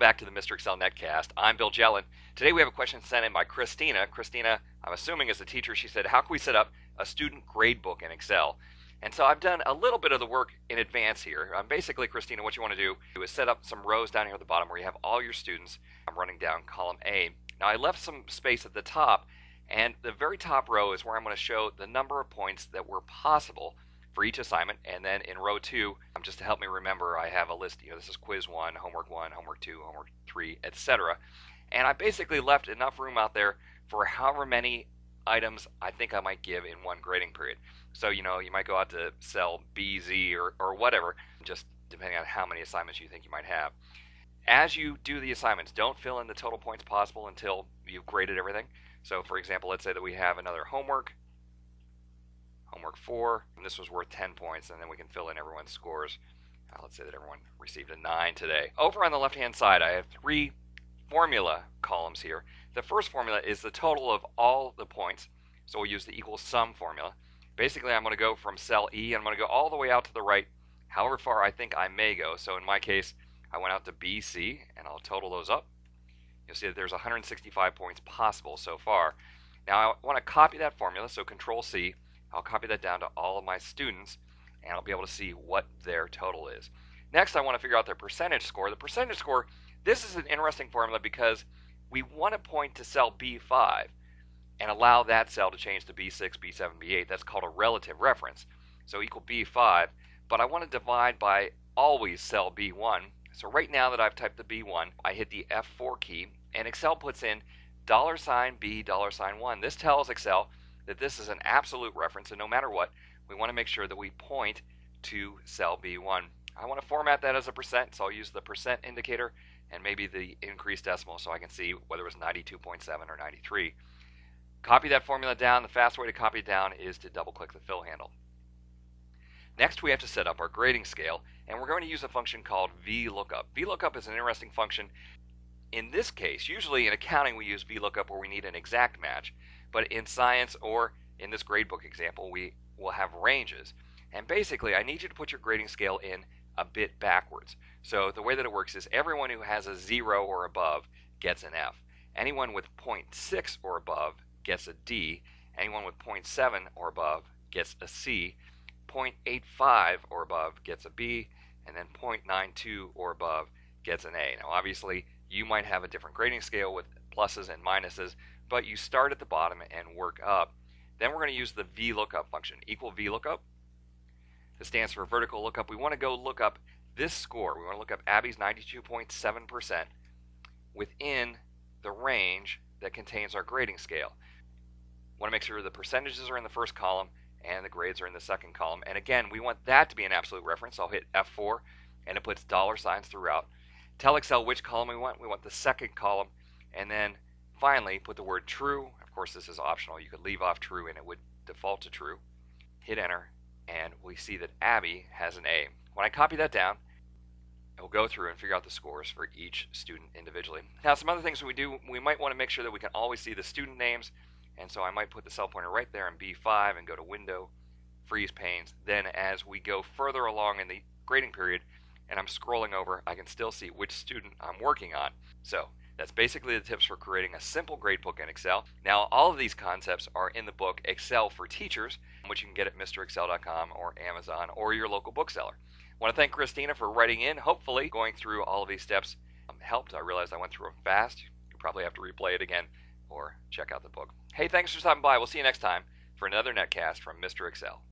back to the Mr. Excel Netcast. I'm Bill Jelen. Today we have a question sent in by Christina. Christina, I'm assuming is a teacher. She said, how can we set up a student gradebook in Excel? And so I've done a little bit of the work in advance here. Basically, Christina, what you want to do is set up some rows down here at the bottom where you have all your students. I'm running down column A. Now I left some space at the top, and the very top row is where I'm going to show the number of points that were possible for each assignment. And then in row 2, just to help me remember, I have a list. This is quiz 1, homework 2, homework 3, etc. And I basically left enough room out there for however many items I think I might give in one grading period. So you might go out to cell BZ or whatever, just depending on how many assignments you think you might have. As you do the assignments, don't fill in the total points possible until you've graded everything. So for example, let's say that we have another homework 4, and this was worth 10 points, and then we can fill in everyone's scores. Let's say that everyone received a 9 today. Over on the left hand side, I have 3 formula columns here. The first formula is the total of all the points, so we'll use the equals sum formula. Basically, I'm going to go from cell E, and I'm going to go all the way out to the right, however far I think I may go. So in my case, I went out to BC, and I'll total those up. You'll see that there's 165 points possible so far. Now I want to copy that formula, so Control C. I'll copy that down to all of my students, and I'll be able to see what their total is. Next, I want to figure out their percentage score. The percentage score, this is an interesting formula because we want to point to cell B5 and allow that cell to change to B6, B7, B8. That's called a relative reference. So equal B5, but I want to divide by always cell B1. So right now that I've typed the B1, I hit the F4 key, and Excel puts in $B, $1. This tells Excel that this is an absolute reference, and no matter what, we want to make sure that we point to cell B1. I want to format that as a percent, so I'll use the percent indicator and maybe the increased decimal so I can see whether it was 92.7 or 93. Copy that formula down. The fast way to copy it down is to double-click the fill handle. Next, we have to set up our grading scale, and we're going to use a function called VLOOKUP. VLOOKUP is an interesting function. In this case, usually in accounting we use VLOOKUP where we need an exact match, but in science or in this gradebook example, we will have ranges. And basically, I need you to put your grading scale in a bit backwards. So the way that it works is everyone who has a 0 or above gets an F. Anyone with 0.6 or above gets a D. Anyone with 0.7 or above gets a C. 0.85 or above gets a B. And then 0.92 or above gets an A. Now obviously, you might have a different grading scale with pluses and minuses, but you start at the bottom and work up. Then we're going to use the VLOOKUP function, equal VLOOKUP. This stands for vertical lookup. We want to go look up this score. We want to look up Abby's 92.7% within the range that contains our grading scale. We want to make sure the percentages are in the first column and the grades are in the second column. And again, we want that to be an absolute reference. I'll hit F4 and it puts $signs throughout. Tell Excel which column we want. We want the second column, and then finally put the word true. Of course, this is optional. You could leave off true and it would default to true. Hit enter, and we see that Abby has an A. When I copy that down, it will go through and figure out the scores for each student individually. Now, some other things we do, we might want to make sure that we can always see the student names, and so I might put the cell pointer right there in B5 and go to Window, Freeze Panes. Then as we go further along in the grading period, and I'm scrolling over, I can still see which student I'm working on. So that's basically the tips for creating a simple gradebook in Excel. Now, all of these concepts are in the book Excel for Teachers, which you can get at MrExcel.com or Amazon or your local bookseller. I want to thank Christina for writing in. Hopefully, going through all of these steps helped. I realized I went through them fast. You probably have to replay it again or check out the book. Hey, thanks for stopping by. We'll see you next time for another netcast from Mr. Excel.